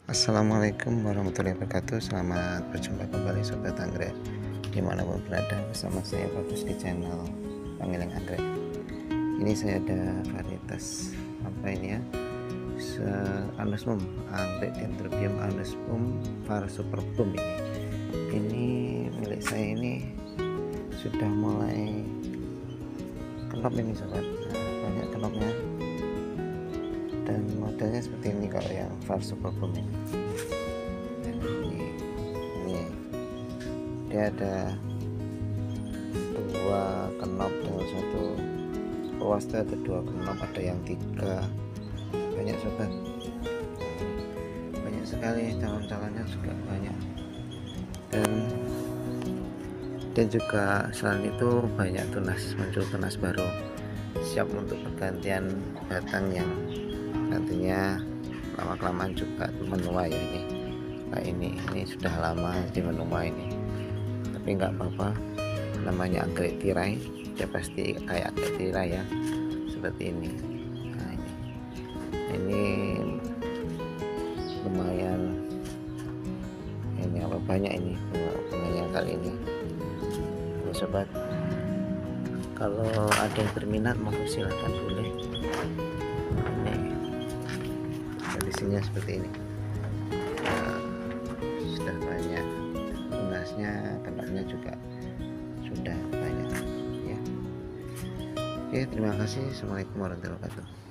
Assalamualaikum warahmatullahi wabarakatuh. Selamat berjumpa kembali Sobat Anggrek dimanapun berada, bersama saya Bagus di channel Panggilan Anggrek. Ini saya ada varietas apa ini ya, Anosmum, Anggrek Dendrobium Anosmum var superbum. Ini milik saya, ini sudah mulai kenop ini sobat. Banyak kenopnya dan modelnya seperti ini kalau yang var superbum ini. Dan ini dia ada dua kenop dengan satu ruas, ada dua kenop, ada yang tiga, banyak sobat, banyak sekali, calon-calonnya juga banyak. Dan juga selain itu banyak muncul tunas baru siap untuk pergantian batang yang nantinya lama-kelamaan juga menua ya. Ini sudah lama di menua ini, tapi nggak apa-apa, namanya anggrek tirai, ya pasti kayak anggrek tirai ya, seperti ini. Nah, ini lumayan, ini apa banyak ini bunganya kali ini. Ini sobat, kalau ada yang berminat mau silakan boleh. Ini kondisinya seperti ini. Nah, sudah banyak tunasnya, kenopnya juga sudah banyak ya. Oke, terima kasih. Assalamualaikum warahmatullahi wabarakatuh.